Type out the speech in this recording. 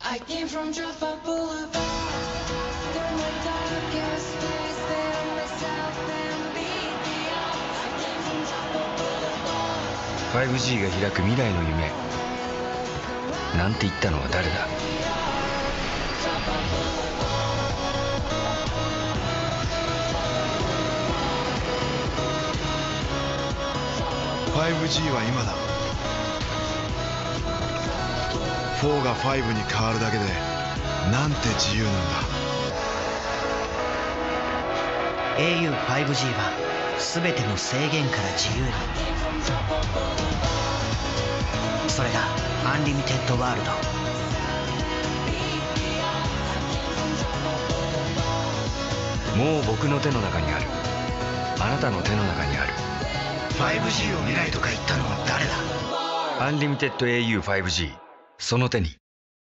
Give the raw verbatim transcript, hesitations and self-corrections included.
I came from Jaffa Boulevard. Through the darkest place, there myself and beat me up. I came from Jaffa Boulevard. ファイブジー が開く未来の夢なんて言ったのは誰だ。 ファイブジー は今だ。フォーがファイブに変わるだけでなんて自由なんだ。 エーユーファイブジー は全ての制限から自由に。それがアンリミテッドワールド。 もう僕の手の中にある。あなたの手の中にある。 ファイブジー を見ないとか言ったのは誰だ。 アンリミテッド エーユーファイブジー その手に